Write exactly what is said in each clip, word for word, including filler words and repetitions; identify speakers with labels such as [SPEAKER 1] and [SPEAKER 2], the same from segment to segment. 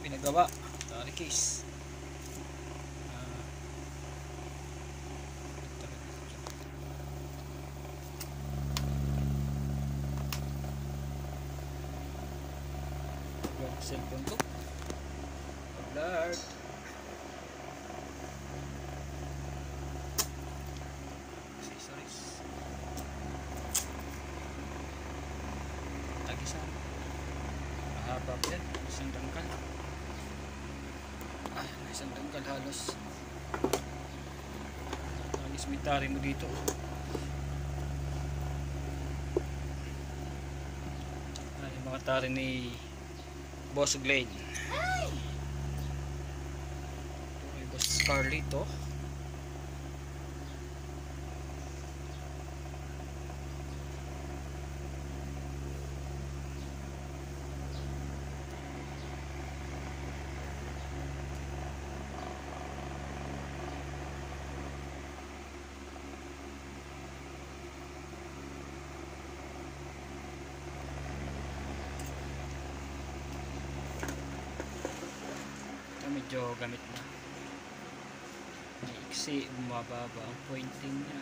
[SPEAKER 1] pinagawa tali case. uh, cellphone ko blurred. Accessories tagisan mahaba pa yan, isang dangkal. Ah, isang dangkal halos. Alis may tari mo dito. Ah, yung mga tari ni Boss Glenn. Ito kay Boss Carlito. Medyo gamit na maiksi, bumababa ang pointing niya.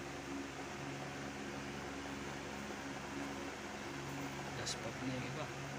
[SPEAKER 1] Last pop na yung iba.